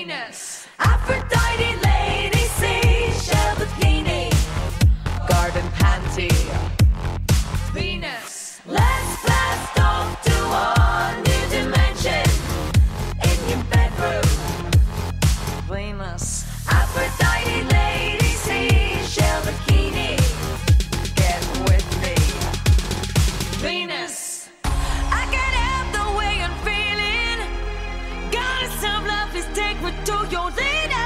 Venus, Aphrodite, Lady, Seashell, Bikini, Garden Panty, Venus. Let's blast off to a new dimension in your bedroom. Venus, Aphrodite, Lady, Seashell, Bikini, get with me. Venus, I can't help the way I'm feeling. Goddess of love, please take me to your leader.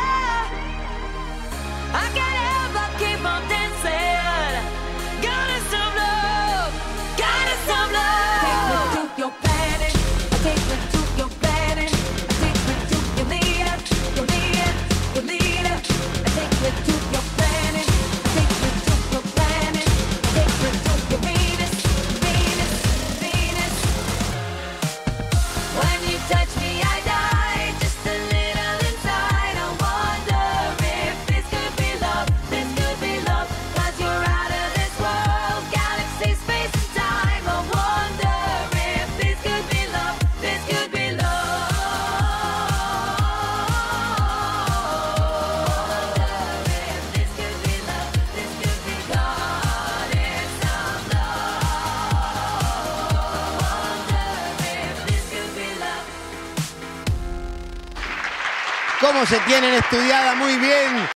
I can't help but keep on dancing. Goddess of love, goddess of love. Take me to your planet, take me to your planet, take me to your leader, your leader, your leader. Take me to your planet, take me to your planet, take me to your Venus, Venus, Venus. When you touch me, I die just a little inside. I wonder if this could be love, this could be love. 'Cause you're out of this world, galaxy, space and time. I wonder if this could be love, this could be love. Wonder if this could be love, this could be goddess of love. Wonder if this could be love. ¿Cómo se tienen estudiada muy bien?